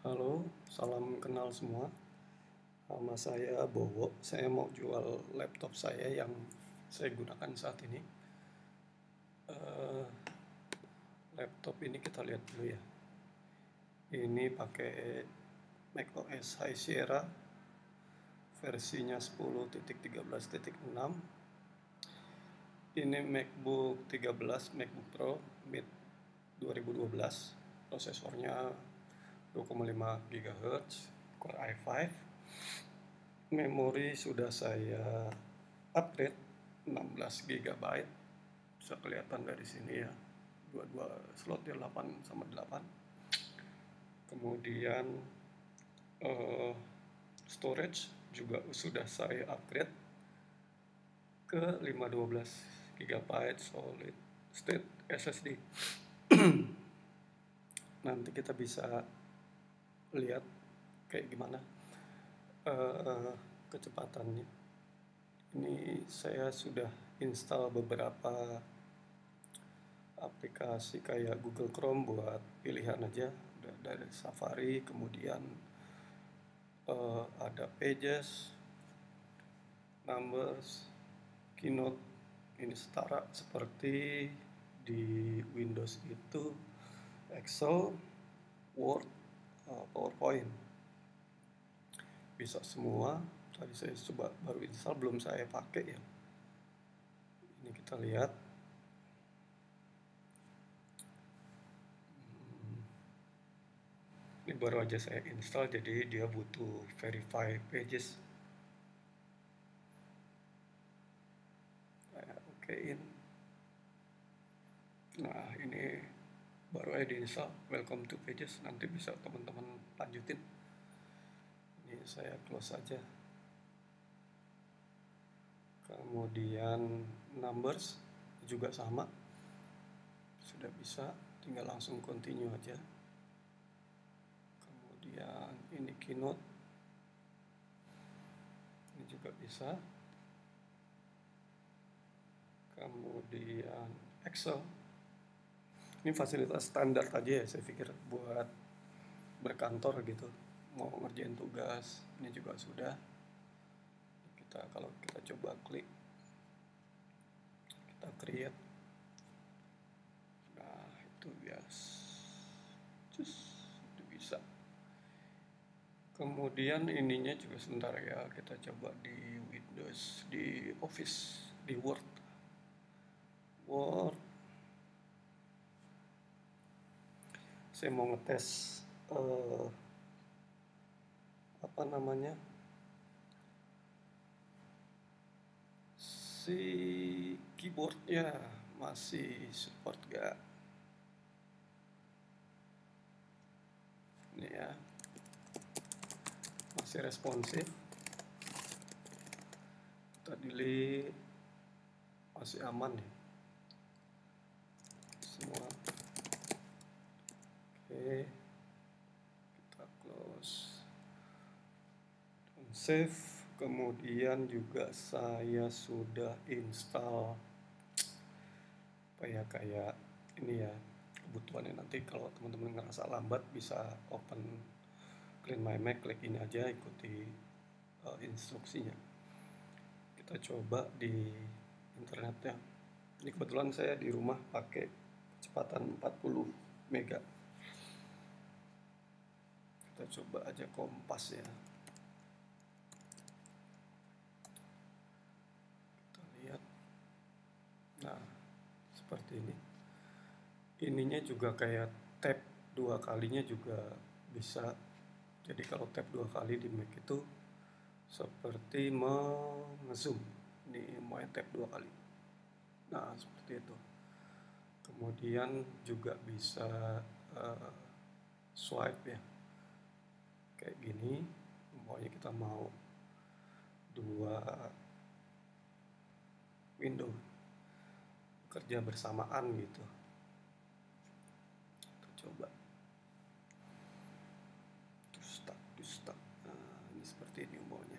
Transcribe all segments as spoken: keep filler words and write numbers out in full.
Halo, salam kenal semua. Nama saya Bowo. Saya mau jual laptop saya yang saya gunakan saat ini. Eh, Laptop ini kita lihat dulu ya. Ini pakai macOS High Sierra, versinya sepuluh titik tiga belas titik enam. Ini MacBook tiga belas, MacBook Pro mid dua ribu dua belas. Prosesornya dua koma lima gigahertz, Core i lima. Memori sudah saya upgrade enam belas giga byte, bisa kelihatan dari sini ya, dua-dua slotnya delapan sama delapan. Kemudian eh, storage juga sudah saya upgrade ke lima ratus dua belas giga byte solid state S S D. Nanti kita bisa lihat kayak gimana eh, kecepatannya. Ini saya sudah install beberapa aplikasi kayak Google Chrome buat pilihan aja dari Safari, kemudian uh, ada Pages, Numbers, Keynote. Ini setara seperti di Windows itu Excel, Word, uh, PowerPoint, bisa semua. Tadi saya coba baru install, belum saya pakai ya. Ini kita lihat. Ini baru aja saya install, jadi dia butuh verify pages. Saya okein. Nah, ini baru aja diinstal, welcome to pages. Nanti bisa teman-teman lanjutin. Ini saya close aja. Kemudian numbers juga sama, sudah bisa, tinggal langsung continue aja. Kemudian ini keynote, ini juga bisa. Kemudian Excel, ini fasilitas standar aja ya, saya pikir buat berkantor gitu, mau ngerjain tugas. Ini juga sudah. Kita kalau kita coba klik, kita create, nah itu bias, cus, itu bisa. Kemudian ininya juga sebentar ya, kita coba di Windows, di Office, di Word. Word. Saya mau ngetes eh, apa namanya, si keyboardnya masih support gak. Ini ya, masih responsif. Kita delete, masih aman nih semua. Oke, kita close dan save. Kemudian juga saya sudah install apa ya, kayak ini ya, kebutuhannya. Nanti kalau teman-teman ngerasa lambat bisa open Clean My Mac, klik ini aja, ikuti uh, instruksinya. Kita coba di internetnya. Ini kebetulan saya di rumah pakai kecepatan empat puluh mega. Kita coba aja Kompas ya. Kita lihat. Nah, seperti ini. Ininya juga kayak tap dua kalinya juga bisa. Jadi kalau tap dua kali di Mac itu seperti meng-zoom. Ini mau tap dua kali. Nah, seperti itu. Kemudian juga bisa uh, swipe ya, kayak gini. Pokoknya kita mau dua window kerja bersamaan gitu. Kita coba. Dustak, dustak. Nah, ini seperti ini umumnya.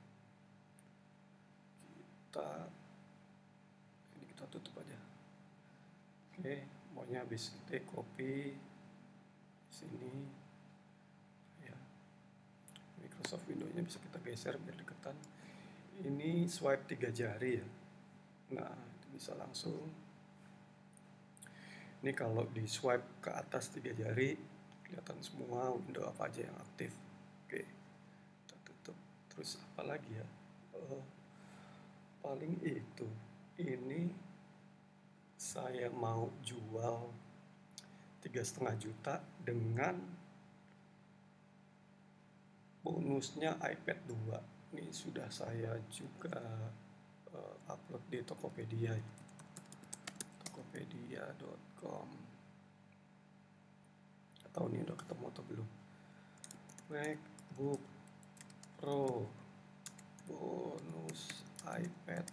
Kita ini kita tutup aja. Oke, maunya habis kita copy sini, Microsoft Windows-nya bisa kita geser biar deketan. Ini swipe tiga jari ya. Nah, itu bisa langsung. Ini kalau di swipe ke atas tiga jari, kelihatan semua window apa aja yang aktif. Oke, kita tutup. Terus apa lagi ya? Uh, paling itu. Ini saya mau jual tiga setengah juta dengan bonusnya iPad dua. Ini sudah saya juga uh, upload di Tokopedia, tokopedia dot com. Atau ini udah ketemu atau belum? MacBook Pro bonus iPad.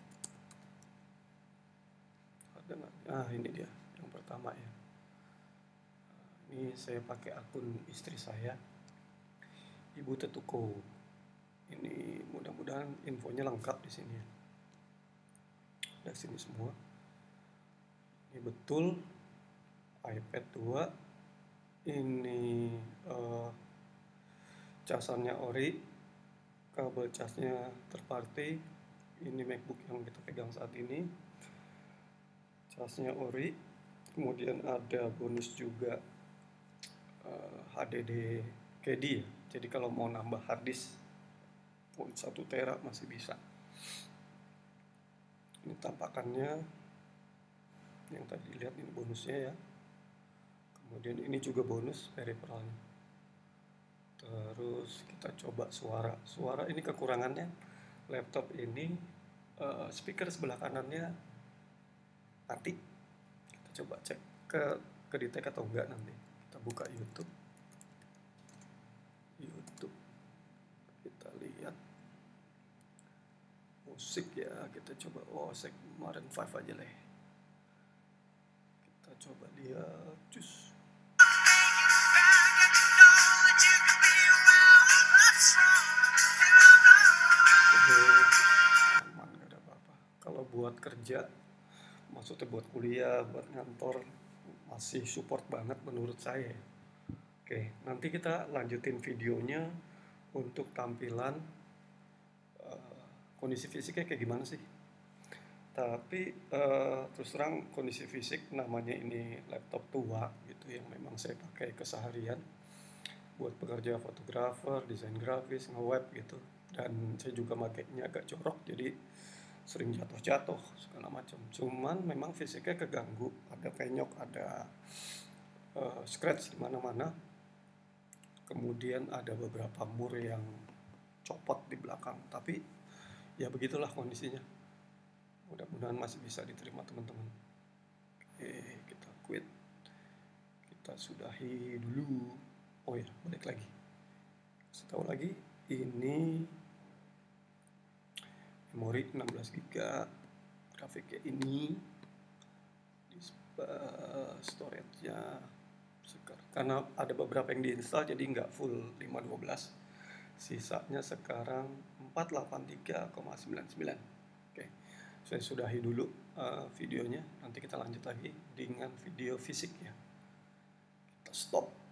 Ada nggak? Ah, ini dia yang pertama ya. Ini saya pakai akun istri saya, Ibu Tetuko. Ini mudah-mudahan infonya lengkap di sini. Dari sini semua. Ini betul iPad dua. Ini uh, casannya ori, kabel casnya third party. Ini MacBook yang kita pegang saat ini, casnya ori. Kemudian ada bonus juga uh, H D D K D ya. Jadi kalau mau nambah harddisk satu tera masih bisa. Ini tampakannya yang tadi lihat, ini bonusnya ya. Kemudian ini juga bonus peripheralnya. Terus kita coba suara. Suara ini kekurangannya, laptop ini uh, speaker sebelah kanannya mati. Kita coba cek ke ke detect atau enggak nanti. Kita buka YouTube. YouTube. Kita lihat musik ya, kita coba oh sek Maroon five aja lah. Kita coba lihat cus. Aman, gak ada apa-apa. Kalau buat kerja, maksudnya buat kuliah, buat ngantor, masih support banget menurut saya. Oke, nanti kita lanjutin videonya untuk tampilan uh, kondisi fisiknya kayak gimana sih. Tapi uh, terus terang kondisi fisik, namanya ini laptop tua gitu yang memang saya pakai keseharian buat pekerja fotografer, desain grafis, nge-web gitu. Dan saya juga makainya agak jorok, jadi sering jatuh-jatuh segala macam. Cuman memang fisiknya keganggu, ada penyok, ada uh, scratch di mana-mana. Kemudian ada beberapa mur yang copot di belakang, tapi ya begitulah kondisinya. Mudah-mudahan masih bisa diterima teman-teman. Oke, kita quit. Kita sudahi dulu. Oh ya, balik lagi. Setahu lagi, ini memori enam belas giga, grafiknya ini, storage-nya sekarang, karena ada beberapa yang diinstal jadi nggak full lima dua belas, sisanya sekarang empat delapan tiga koma sembilan sembilan. Oke, saya sudahi dulu uh, videonya, nanti kita lanjut lagi dengan video fisik ya. Kita stop.